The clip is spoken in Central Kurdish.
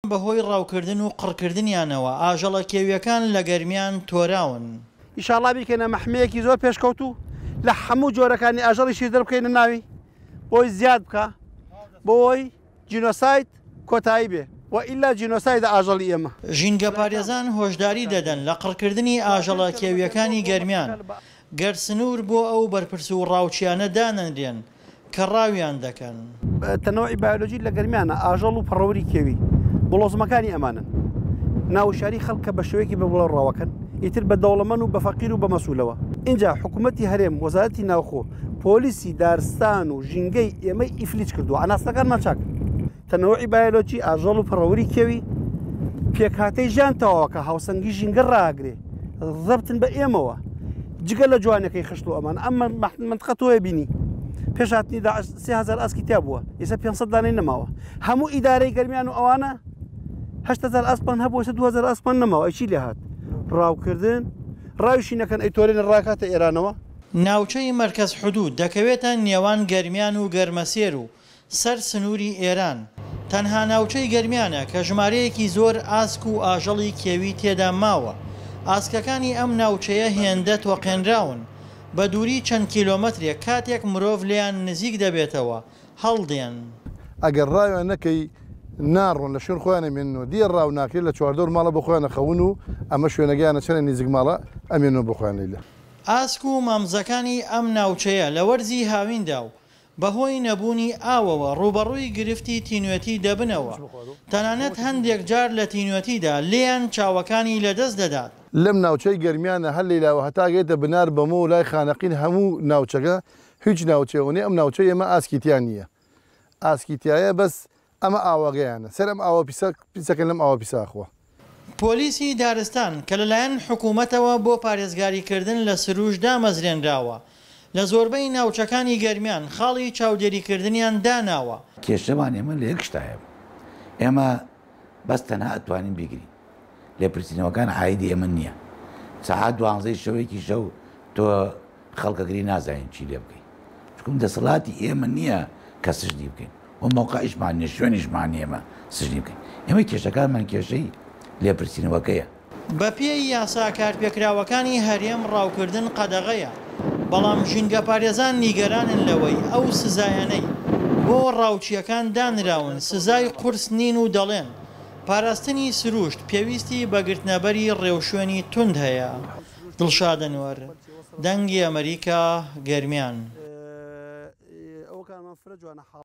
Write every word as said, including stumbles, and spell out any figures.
بەهۆی ڕاوکردن و قڕکردنیانەوە ئاژەڵە کێویەکان لە گەرمیان تۆراون. ئیشاڵڵا بیکەنە مەحمەیەکی زۆر پێشکەوت و لە هەموو جۆرەکانی ئاژەڵیشی دەربکەینە ناوی بۆی زیاد بکە بۆی جینۆسایت کۆتایی بێ و ئیلا جینۆسایدە ئاژەڵی ئێمە. ژینگە پارێزان هۆشداری دەدەن لە قڕکردنی ئاژەڵە کێویەکانی گەرمیان گەر سنوور بۆ ئەو بەرپرس و ڕاوچیانە دانەنرێن کە ڕاویان دەکەن. تەنەوەی بایۆلۆژی لە گەرمیانە ئاژەڵ و پەڕەوەری کێوی بڵۆزمەکانی ئەمانن ناوشاری خەڵکە بە شێوەیەکی بە بڵە ڕاوەکەن ئیتر بە دەوڵەمەند و بە فەقیر و بە مەسوولەوە. اینجا حکوومەتی هەرێم وەزارەتی ناوخۆ پۆلیسی دارستان و ژینگەی ئێمەی ئیفلیچ کردو ئەناسەکانمان چاک تەنەوەی بایۆلۆجی ئاژەڵ و پەڕەوەری کێوی پێکهاتەی ژیان تەواوەکە هاوسەنگی ژینگە ڕاگرێ ضەبتن بە ئێمەوە جگە لە جوانەکەی خشت و ئەمان ئەمە منتقە تۆیە بینی پێش هاتنی سێ هەزار ئاسکی تیا بووە ئێستا پێنجسەد دانەی نەماوە هەموو ئیدارەی گەرمیان و ئەوانە هەشت هەزار ئاسپان هەبوو ئێستا دوو هەزار ئاسپان نەماوە ئەی چی لێ هات ڕاوکردن ڕاویشی نەکەن ئەی تۆرێنە ڕاکاتە ئێرانەوە. ناوچەی مەرکەز حودود دەکەوێتە نێوان گەرمیان و گەرمەسێر و سەر سنووری ئێران تەنها ناوچەی گەرمیانە کە ژمارەیەکی زۆر ئاسک و ئاژەڵی کێوی تێدا ماوە. ئاسکەکانی ئەم ناوچەیە هێندە تۆقێنراون بە دووری چەند کیلۆمەترێک کاتێک مرۆڤ لێیان نزیک دەبێتەوە هەڵدێن. ئەگەر ڕاویان نەکەی ناڕۆن لە شوێن خۆیانە مێنەوە دیە ڕاو ناکرێت لە چواردۆر ماڵە بۆ خۆیانە خەون و ئەمە شوێنەکەیانە چەنە نزیک ماڵە ئەمێنەوە بۆ خۆیان لێ. ئاسک و مامزەکانی ئەم ناوچەیە لە وەرزی هاویندا و بەهۆی نەبوونی ئاوەوە ڕوبەڕووی گرفتی تینوێتی دەبنەوە تەنانەت هەندێک جار لە تینوێتیدا لێیان چاوەکانی لەدەست دەدات. لەم ناوچەی گەرمیانە هەر لێلاوە هەتاگەێتە بنار بەمە و لای خانەقین هەموو ناوچەکە هیچ ناوچەوەنی ئەم ناوچە ئێمە ئاسکیتیان نییە ئاسکیتایە بەس ئەمە ئاوەگەیانە سەر ئەم ئاوە پیسەکەن لەم ئاوە پیساخوە. پۆلیسی دارستان کە لەلایەن حکوومەتەوە بۆ پارێزگاریکردن لە سروش دامەزرێنراوە لە زۆربەی ناوچەکانی گەرمیان خاڵی چاودێریکردنیان داناوە. کێشەمان ئێمە لە یەک شتایە ئێمە بەس تەنها ئەتوانین بیگرین لێپرسینەوەکان عایدی ئێمە نییە سەعات دوانزەی شەوەیەکی شەو تۆ خەڵکەگری نازانین چی لێ بکەین چکم دەسەڵاتی ئێمە نییە کە سژنی بکەین و مۆقعیشمان نیە شوێنیشمان ئێمە سژنی بکەین ئێمە کێشەکانمان کێشەی لێپرسینەوەکەیە. بە پێی یاسا کارپێکراوەکانی هەرێم ڕاوکردن قەدەغەیە بەڵام ژینگە پارێزان نیگەرانن لەوەی ئەو سزایانەی بۆ ڕاوچیەکان دانراون سزای قورس نین و دەڵێن پاراستنی سروشت پێویستی بەگرتنەبەری ڕێوشوێنی توند هەیە. دڵشادەنوەر دەنگی ئەمریکا گەرمیان.